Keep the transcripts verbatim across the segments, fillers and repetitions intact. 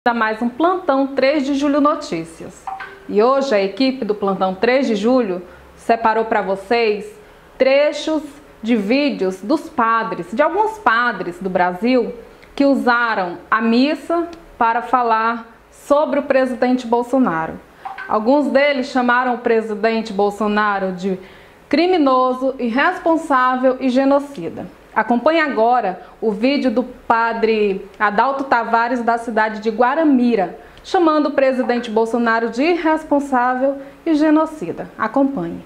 A mais um Plantão três de Julho Notícias. E hoje a equipe do Plantão três de Julho separou para vocês trechos de vídeos dos padres, de alguns padres do Brasil que usaram a missa para falar sobre o presidente Bolsonaro. Alguns deles chamaram o presidente Bolsonaro de criminoso, irresponsável e genocida. Acompanhe agora o vídeo do padre Adalto Tavares da cidade de Guaramira, chamando o presidente Bolsonaro de irresponsável e genocida. Acompanhe.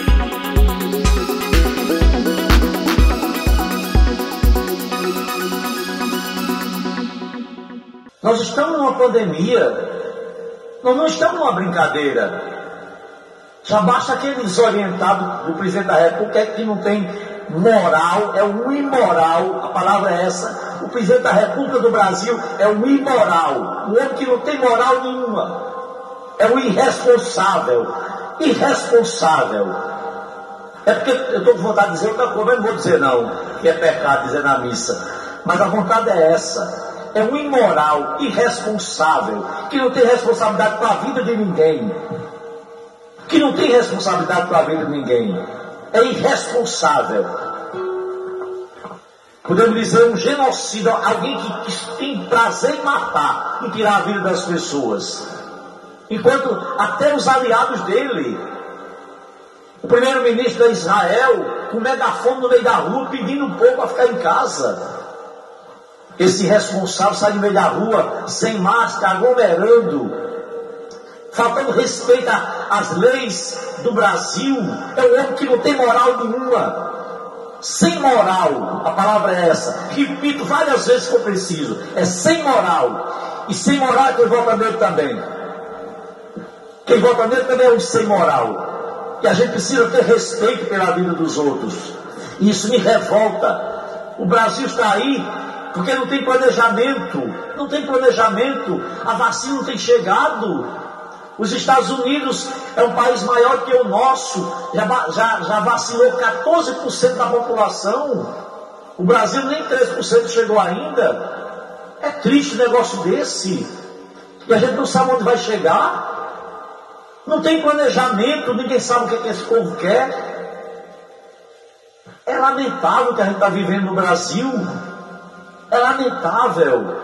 Nós estamos numa pandemia, nós não estamos numa brincadeira. Já basta aquele desorientado do presidente da República que não tem moral, é um imoral, a palavra é essa. O presidente da República do Brasil é um imoral, um homem que não tem moral nenhuma, é um irresponsável, irresponsável. É porque eu estou com vontade de dizer outra coisa, mas não vou dizer não, que é pecado dizer na missa, mas a vontade é essa. É um imoral, irresponsável, que não tem responsabilidade para a vida de ninguém, que não tem responsabilidade para a vida de ninguém. É irresponsável. Podemos dizer um genocida, alguém que, que tem prazer em matar, em tirar a vida das pessoas. Enquanto até os aliados dele, o primeiro-ministro de Israel, com megafone no meio da rua, pedindo um pouco para ficar em casa. Esse irresponsável sai no meio da rua, sem máscara, aglomerando, faltando respeito às leis do Brasil. É um homem que não tem moral nenhuma. Sem moral, a palavra é essa. Repito várias vezes se for preciso. É sem moral. E sem moral é quem vota nele também. Quem vota nele também é um sem moral. E a gente precisa ter respeito pela vida dos outros. E isso me revolta. O Brasil está aí porque não tem planejamento. Não tem planejamento. A vacina não tem chegado. Os Estados Unidos é um país maior que o nosso, já, já, já vacinou quatorze por cento da população. O Brasil nem três por cento chegou ainda. É triste um negócio desse. E a gente não sabe onde vai chegar. Não tem planejamento, ninguém sabe o que, é que esse povo quer. É lamentável o que a gente está vivendo no Brasil. É lamentável.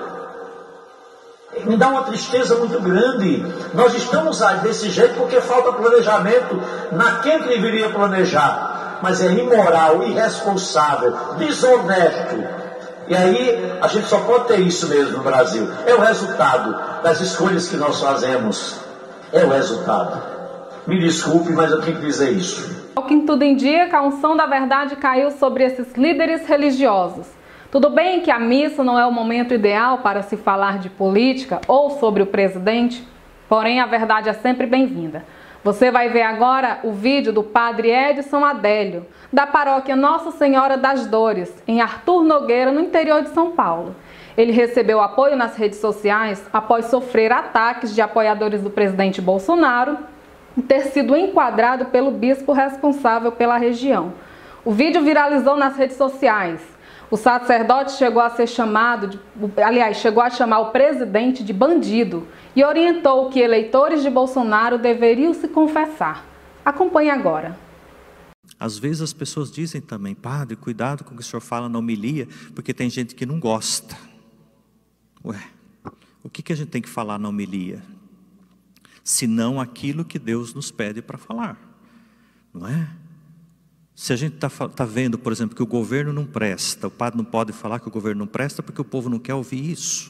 Me dá uma tristeza muito grande. Nós estamos aí desse jeito porque falta planejamento naquele que deveria planejar. Mas é imoral, irresponsável, desonesto. E aí a gente só pode ter isso mesmo no Brasil. É o resultado das escolhas que nós fazemos. É o resultado. Me desculpe, mas eu tenho que dizer isso. Ao que tudo indica, a unção da verdade caiu sobre esses líderes religiosos. Tudo bem que a missa não é o momento ideal para se falar de política ou sobre o presidente, porém a verdade é sempre bem-vinda. Você vai ver agora o vídeo do padre Edson Adélio, da paróquia Nossa Senhora das Dores, em Arthur Nogueira, no interior de São Paulo. Ele recebeu apoio nas redes sociais após sofrer ataques de apoiadores do presidente Bolsonaro e ter sido enquadrado pelo bispo responsável pela região. O vídeo viralizou nas redes sociais. O sacerdote chegou a ser chamado, de, aliás, chegou a chamar o presidente de bandido e orientou que eleitores de Bolsonaro deveriam se confessar. Acompanhe agora. Às vezes as pessoas dizem também, padre, cuidado com o que o senhor fala na homilia, porque tem gente que não gosta. Ué, o que, que a gente tem que falar na homilia? Senão aquilo que Deus nos pede para falar, não é? Se a gente está tá vendo, por exemplo, que o governo não presta, o padre não pode falar que o governo não presta porque o povo não quer ouvir isso.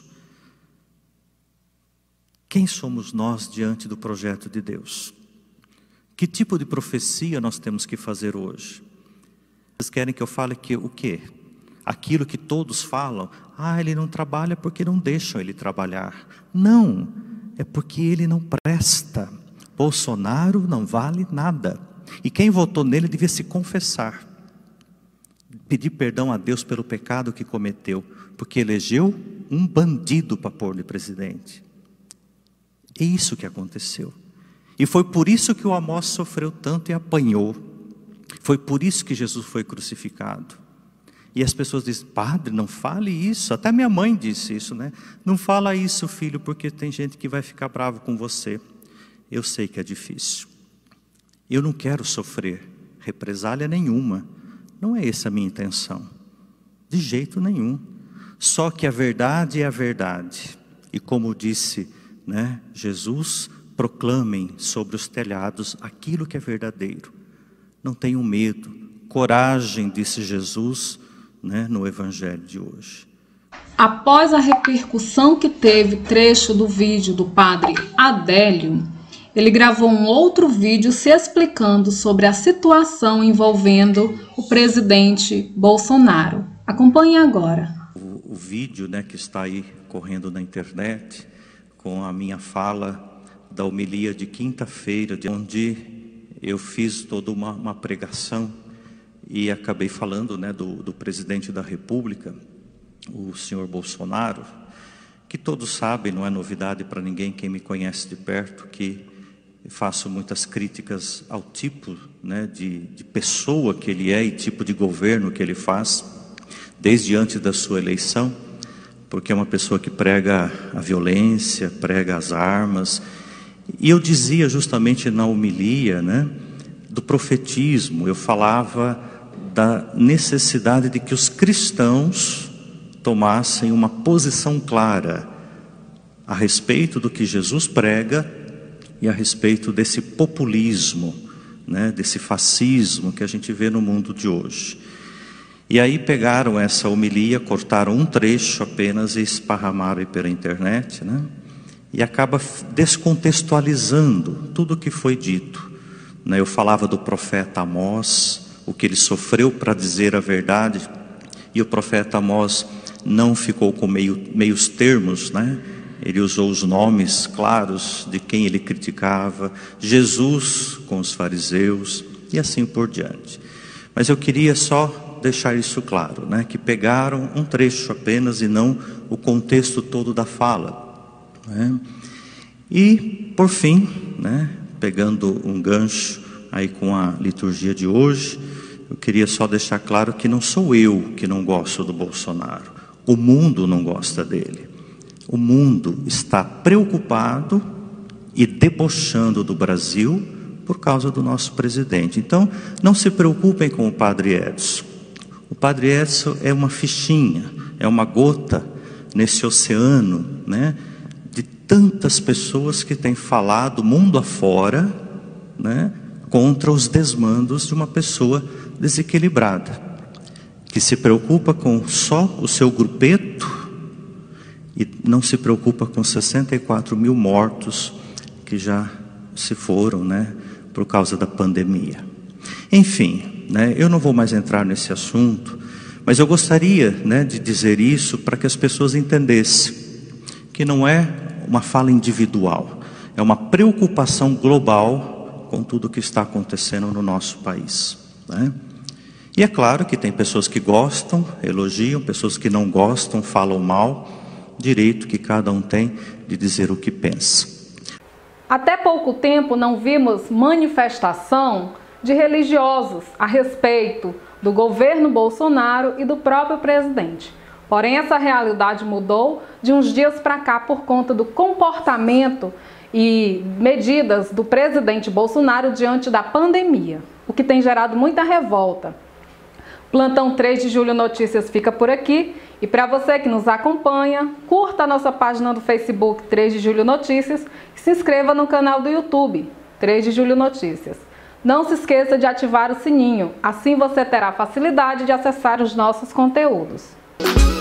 Quem somos nós diante do projeto de Deus? Que tipo de profecia nós temos que fazer hoje? Vocês querem que eu fale que o quê? Aquilo que todos falam, ah, ele não trabalha porque não deixam ele trabalhar. Não, é porque ele não presta. Bolsonaro não vale nada. E quem votou nele devia se confessar, pedir perdão a Deus pelo pecado que cometeu, porque elegeu um bandido para pôr-lhe presidente. É isso que aconteceu. E foi por isso que o Amós sofreu tanto e apanhou. Foi por isso que Jesus foi crucificado. E as pessoas dizem, padre, não fale isso. Até minha mãe disse isso, né? Não fala isso, filho, porque tem gente que vai ficar bravo com você. Eu sei que é difícil. Eu não quero sofrer represália nenhuma. Não é essa a minha intenção. De jeito nenhum. Só que a verdade é a verdade. E como disse, né, Jesus, proclamem sobre os telhados aquilo que é verdadeiro. Não tenham medo. Coragem, disse Jesus, né, no Evangelho de hoje. Após a repercussão que teve trecho do vídeo do padre Adélio, ele gravou um outro vídeo se explicando sobre a situação envolvendo o presidente Bolsonaro. Acompanhe agora. O, o vídeo, né, que está aí correndo na internet, com a minha fala da homilia de quinta-feira, onde eu fiz toda uma, uma pregação e acabei falando, né, do, do presidente da República, o senhor Bolsonaro, que todos sabem, não é novidade para ninguém, quem me conhece de perto, que faço muitas críticas ao tipo, né, de, de pessoa que ele é e tipo de governo que ele faz, desde antes da sua eleição, porque é uma pessoa que prega a violência, prega as armas. E eu dizia justamente na homilia, né, do profetismo, eu falava da necessidade de que os cristãos tomassem uma posição clara a respeito do que Jesus prega e a respeito desse populismo, né, desse fascismo que a gente vê no mundo de hoje. E aí pegaram essa homilia, cortaram um trecho apenas e esparramaram pela internet, né? E acaba descontextualizando tudo o que foi dito, né? Eu falava do profeta Amós, o que ele sofreu para dizer a verdade, e o profeta Amós não ficou com meio, meios termos, né? Ele usou os nomes claros de quem ele criticava, Jesus com os fariseus e assim por diante. Mas eu queria só deixar isso claro, né? Que pegaram um trecho apenas e não o contexto todo da fala, né? E por fim, né, pegando um gancho aí com a liturgia de hoje, eu queria só deixar claro que não sou eu que não gosto do Bolsonaro, o mundo não gosta dele. O mundo está preocupado e debochando do Brasil por causa do nosso presidente. Então, não se preocupem com o padre Edson. O padre Edson é uma fichinha, é uma gota nesse oceano, né, de tantas pessoas que têm falado mundo afora, né, contra os desmandos de uma pessoa desequilibrada, que se preocupa com só o seu grupeto e não se preocupa com sessenta e quatro mil mortos que já se foram, né, por causa da pandemia. Enfim, né, eu não vou mais entrar nesse assunto, mas eu gostaria, né, de dizer isso para que as pessoas entendessem que não é uma fala individual, é uma preocupação global com tudo o que está acontecendo no nosso país, né? E é claro que tem pessoas que gostam, elogiam, pessoas que não gostam, falam mal, direito que cada um tem de dizer o que pensa. Até pouco tempo não vimos manifestação de religiosos a respeito do governo Bolsonaro e do próprio presidente. Porém, essa realidade mudou de uns dias para cá por conta do comportamento e medidas do presidente Bolsonaro diante da pandemia, o que tem gerado muita revolta. Plantão três de Julho Notícias fica por aqui. E para você que nos acompanha, curta a nossa página do Facebook três de Julho Notícias e se inscreva no canal do YouTube três de Julho Notícias. Não se esqueça de ativar o sininho, assim você terá facilidade de acessar os nossos conteúdos.